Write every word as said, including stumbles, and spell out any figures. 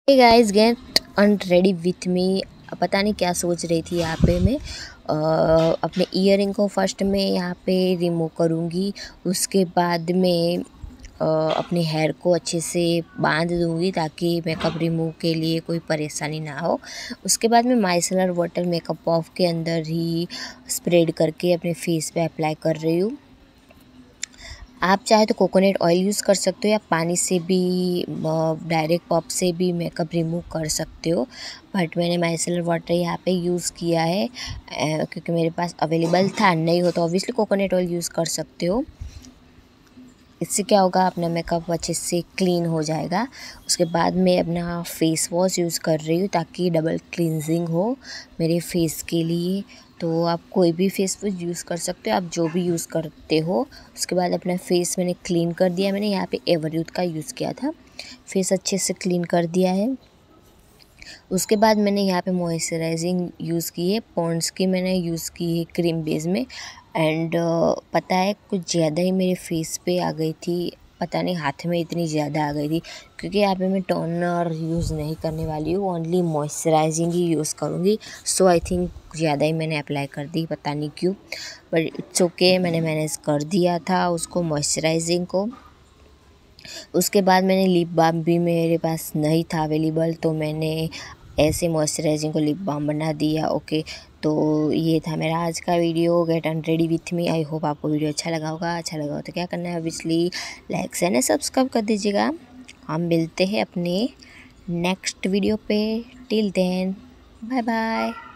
Hey guys, get unready with me. पता नहीं क्या सोच रही थी। यहाँ पे मैं अ, अपने ईयरिंग को फर्स्ट में यहाँ पे रिमूव करूँगी। उसके बाद में अ, अपने हेयर को अच्छे से बांध दूँगी ताकि मेकअप रिमूव के लिए कोई परेशानी ना हो। उसके बाद मैं माइसेलर वाटर मेकअप ऑफ के अंदर ही स्प्रेड करके अपने फेस पे अप्लाई कर रही हूँ। आप चाहे तो कोकोनट ऑयल यूज़ कर सकते हो या पानी से भी डायरेक्ट पॉप से भी मेकअप रिमूव कर सकते हो। बट मैंने माइसेलर वाटर यहाँ पे यूज़ किया है अ, क्योंकि मेरे पास अवेलेबल था। नहीं हो तो ऑब्वियसली कोकोनट ऑयल यूज़ कर सकते हो। इससे क्या होगा, अपना मेकअप अच्छे से क्लीन हो जाएगा। उसके बाद मैं अपना फेस वॉश यूज़ कर रही हूँ ताकि डबल क्लींजिंग हो मेरे फेस के लिए। तो आप कोई भी फेस वॉश यूज़ कर सकते हो, आप जो भी यूज़ करते हो। उसके बाद अपना फेस मैंने क्लीन कर दिया। मैंने यहाँ पे एवरयूथ का यूज़ किया था। फेस अच्छे से क्लीन कर दिया है। उसके बाद मैंने यहाँ पे मॉइस्चराइजिंग यूज़ की है, पॉन्ड्स की मैंने यूज़ की है क्रीम बेस में। एंड पता है कुछ ज़्यादा ही मेरे फेस पे आ गई थी। पता नहीं हाथ में इतनी ज़्यादा आ गई थी क्योंकि यहाँ पे मैं टोनर यूज़ नहीं करने वाली हूँ, ओनली मॉइस्चराइजिंग ही यूज़ करूँगी। सो आई थिंक ज़्यादा ही मैंने अप्लाई कर दी, पता नहीं क्यों, बट इट्स ओके। मैंने मैनेज कर दिया था उसको, मॉइस्चराइजिंग को। उसके बाद मैंने लिप बाम भी मेरे पास नहीं था अवेलेबल, तो मैंने ऐसे मॉइस्चराइजिंग को लिप बाम बना दिया। ओके, तो ये था मेरा आज का video, get unready with me. I hope आपको वीडियो अच्छा लगा होगा। अच्छा लगा हो तो क्या करना है, ऑब्वियसली लाइक एंड सब्सक्राइब कर दीजिएगा। हम मिलते हैं अपने नेक्स्ट वीडियो पे। Till then, bye bye.